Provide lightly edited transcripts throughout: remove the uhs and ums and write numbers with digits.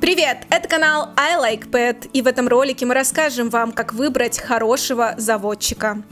Привет! Это канал I Like Pet, и в этом ролике мы расскажем вам, как выбрать хорошего заводчика.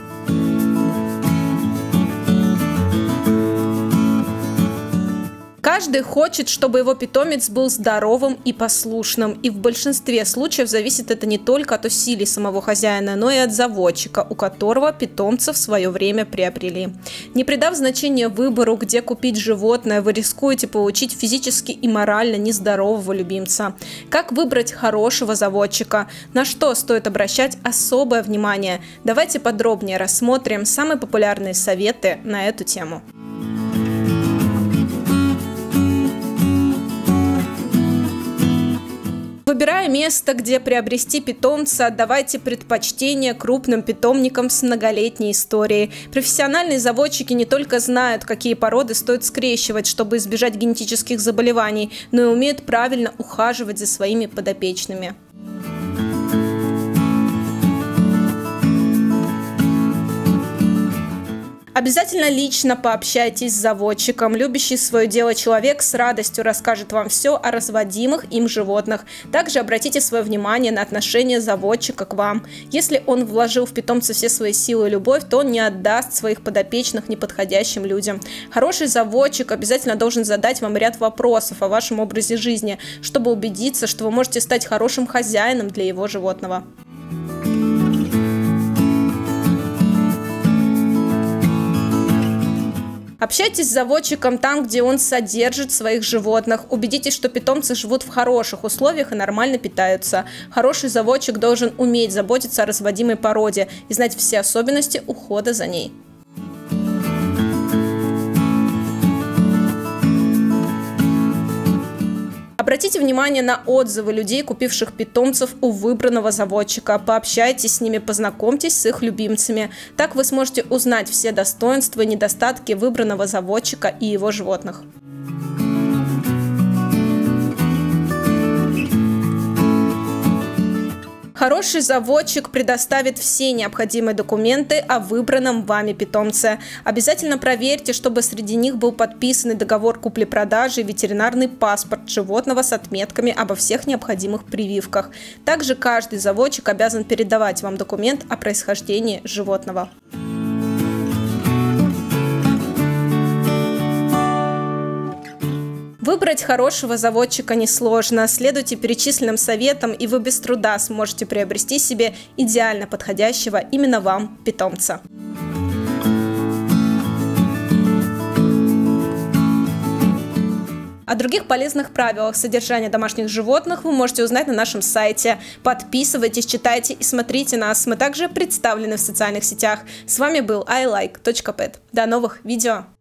Каждый хочет, чтобы его питомец был здоровым и послушным, и в большинстве случаев зависит это не только от усилий самого хозяина, но и от заводчика, у которого питомца в свое время приобрели. Не придав значения выбору, где купить животное, вы рискуете получить физически и морально нездорового любимца. Как выбрать хорошего заводчика? На что стоит обращать особое внимание? Давайте подробнее рассмотрим самые популярные советы на эту тему. Выбирая место, где приобрести питомца, отдавайте предпочтение крупным питомникам с многолетней историей. Профессиональные заводчики не только знают, какие породы стоит скрещивать, чтобы избежать генетических заболеваний, но и умеют правильно ухаживать за своими подопечными. Обязательно лично пообщайтесь с заводчиком. Любящий свое дело человек с радостью расскажет вам все о разводимых им животных. Также обратите свое внимание на отношение заводчика к вам. Если он вложил в питомца все свои силы и любовь, то он не отдаст своих подопечных неподходящим людям. Хороший заводчик обязательно должен задать вам ряд вопросов о вашем образе жизни, чтобы убедиться, что вы можете стать хорошим хозяином для его животного. Общайтесь с заводчиком там, где он содержит своих животных. Убедитесь, что питомцы живут в хороших условиях и нормально питаются. Хороший заводчик должен уметь заботиться о разводимой породе и знать все особенности ухода за ней. Обратите внимание на отзывы людей, купивших питомцев у выбранного заводчика. Пообщайтесь с ними, познакомьтесь с их любимцами. Так вы сможете узнать все достоинства и недостатки выбранного заводчика и его животных. Хороший заводчик предоставит все необходимые документы о выбранном вами питомце. Обязательно проверьте, чтобы среди них был подписанный договор купли-продажи и ветеринарный паспорт животного с отметками обо всех необходимых прививках. Также каждый заводчик обязан передавать вам документ о происхождении животного. Выбрать хорошего заводчика несложно. Следуйте перечисленным советам, и вы без труда сможете приобрести себе идеально подходящего именно вам питомца. О других полезных правилах содержания домашних животных вы можете узнать на нашем сайте. Подписывайтесь, читайте и смотрите нас. Мы также представлены в социальных сетях. С вами был ilike.pet. До новых видео!